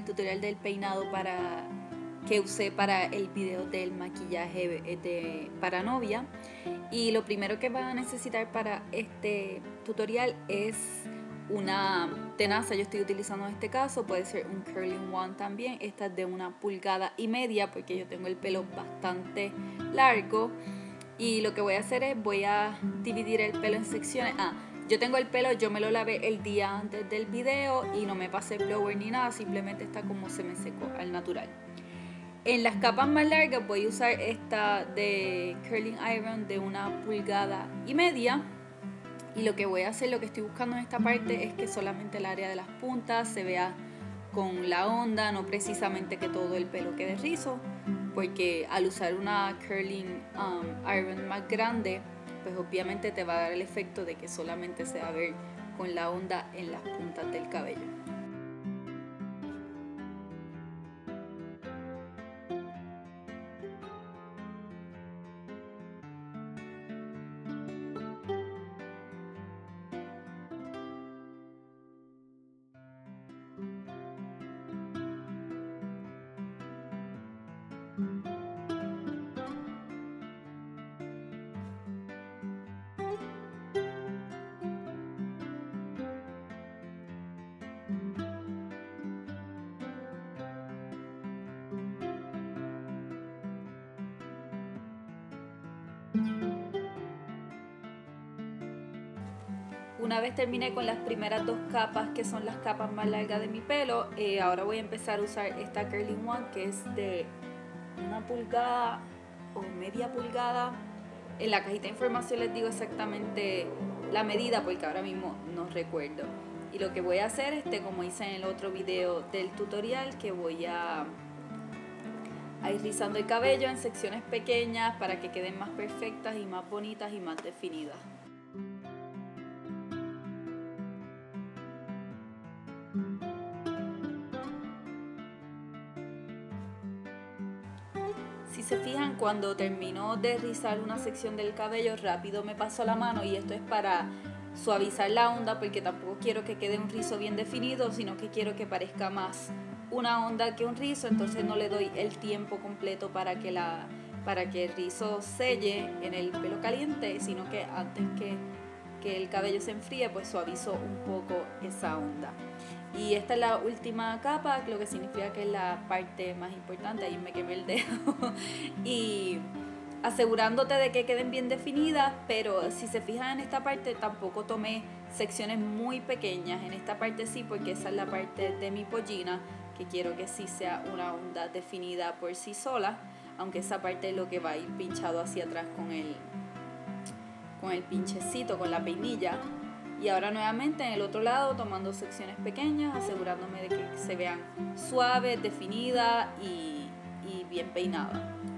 tutorial del peinado que usé para el video del maquillaje para novia. Y lo primero que van a necesitar para este tutorial es una tenaza. Yo estoy utilizando en este caso, puede ser un curling wand también. Esta es de 1,5 pulgadas porque yo tengo el pelo bastante largo. Y lo que voy a hacer es, voy a dividir el pelo en secciones. Yo tengo el pelo, yo me lo lavé el día antes del video y no me pasé blower ni nada, simplemente está como se me secó al natural. En las capas más largas voy a usar esta de curling iron de 1,5 pulgadas. Y lo que voy a hacer, lo que estoy buscando en esta parte es que solamente el área de las puntas se vea con la onda, no precisamente que todo el pelo quede rizo, porque al usar una curling iron más grande, pues obviamente te va a dar el efecto de que solamente se va a ver con la onda en las puntas del cabello. Una vez terminé con las primeras 2 capas, que son las capas más largas de mi pelo, ahora voy a empezar a usar esta curling wand, que es de 1 pulgada o media pulgada. En la cajita de información les digo exactamente la medida porque ahora mismo no recuerdo. Y lo que voy a hacer, como hice en el otro video del tutorial, que voy a ir rizando el cabello en secciones pequeñas para que queden más perfectas y más bonitas y más definidas. Si se fijan, cuando termino de rizar una sección del cabello, rápido me paso la mano, y esto es para suavizar la onda, porque tampoco quiero que quede un rizo bien definido, sino que quiero que parezca más una onda que un rizo. Entonces no le doy el tiempo completo para que el rizo selle en el pelo caliente, sino que antes que el cabello se enfríe, pues suavizo un poco esa onda. Y esta es la última capa, lo que significa que es la parte más importante. Ahí me quemé el dedo. Y asegurándote de que queden bien definidas, pero si se fijan en esta parte tampoco tomé secciones muy pequeñas. En esta parte sí, porque esa es la parte de mi pollina, que quiero que sí sea una onda definida por sí sola, aunque esa parte es lo que va a ir pinchado hacia atrás con el pinchecito, con la peinilla. Y ahora nuevamente en el otro lado, tomando secciones pequeñas, asegurándome de que se vean suaves, definidas y bien peinadas.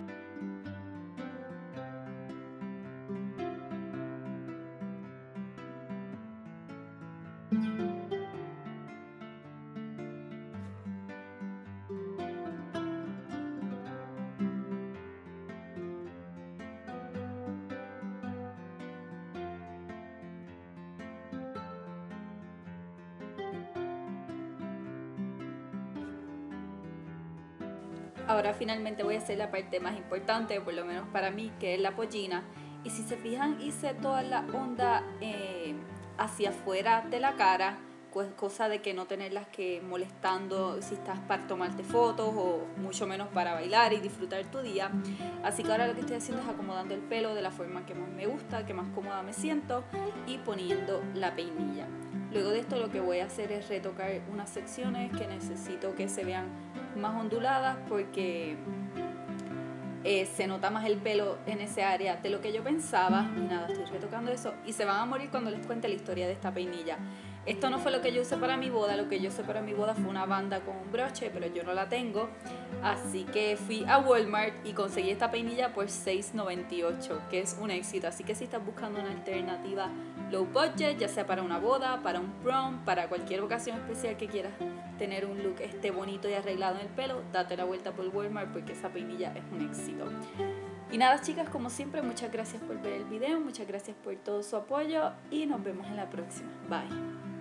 Ahora finalmente voy a hacer la parte más importante, por lo menos para mí, que es la pollina. Y si se fijan, hice toda la onda hacia afuera de la cara, pues cosa de que no tenerlas que molestando si estás para tomarte fotos o mucho menos para bailar y disfrutar tu día. Así que ahora lo que estoy haciendo es acomodando el pelo de la forma que más me gusta, que más cómoda me siento, y poniendo la peinilla. Luego de esto lo que voy a hacer es retocar unas secciones que necesito que se vean más onduladas, porque se nota más el pelo en ese área de lo que yo pensaba. Y nada, estoy retocando eso y se van a morir cuando les cuente la historia de esta peinilla. Esto no fue lo que yo usé para mi boda. Lo que yo usé para mi boda fue una banda con un broche, pero yo no la tengo, así que fui a Walmart y conseguí esta peinilla por $6.98, que es un éxito. Así que si estás buscando una alternativa low budget, ya sea para una boda, para un prom, para cualquier ocasión especial que quieras tener un look bonito y arreglado en el pelo, date la vuelta por Walmart, porque esa peinilla es un éxito. Y nada, chicas, como siempre, muchas gracias por ver el video, muchas gracias por todo su apoyo y nos vemos en la próxima. Bye.